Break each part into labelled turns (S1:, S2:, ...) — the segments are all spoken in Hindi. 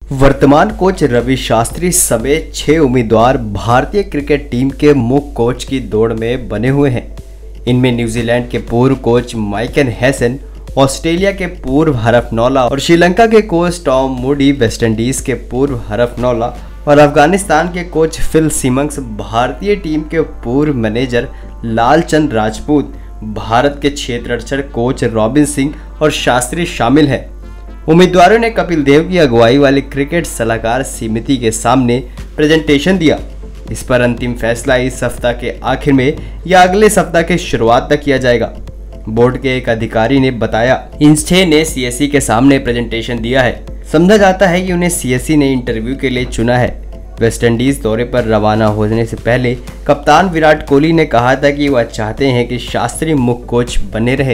S1: वर्तमान कोच रवि शास्त्री समेत 6 उम्मीदवार भारतीय क्रिकेट टीम के मुख्य कोच की दौड़ में बने हुए हैं। इनमें न्यूजीलैंड के पूर्व कोच माइकल हैसन, ऑस्ट्रेलिया के पूर्व हरफनौला और श्रीलंका के कोच टॉम मूडी, वेस्टइंडीज के पूर्व हरफनौला और अफगानिस्तान के कोच फिल सिमंस, भारतीय टीम के पूर्व मैनेजर लालचंद राजपूत, भारत के क्षेत्ररक्षक कोच रॉबिन सिंह और शास्त्री शामिल हैं। उम्मीदवारों ने कपिल देव की अगुवाई वाली क्रिकेट सलाहकार समिति के सामने प्रेजेंटेशन दिया। इस पर अंतिम फैसला इस सप्ताह के आखिर में या अगले सप्ताह के शुरुआत तक किया जाएगा। बोर्ड के एक अधिकारी ने बताया, इन 6 ने सीएससी के सामने प्रेजेंटेशन दिया है। समझा जाता है कि उन्हें सीएससी ने इंटरव्यू के लिए चुना है। वेस्टइंडीज दौरे पर रवाना होने से पहले कप्तान विराट कोहली ने कहा था कि वह चाहते हैं कि शास्त्री मुख्य कोच बने रहे।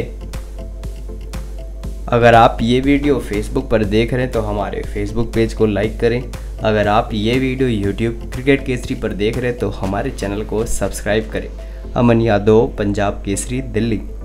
S1: अगर आप ये वीडियो फेसबुक पर देख रहे हैं तो हमारे फेसबुक पेज को लाइक करें। अगर आप ये वीडियो यूट्यूब क्रिकेट केसरी पर देख रहे हैं तो हमारे चैनल को सब्सक्राइब करें। अमन यादव, पंजाब केसरी, दिल्ली।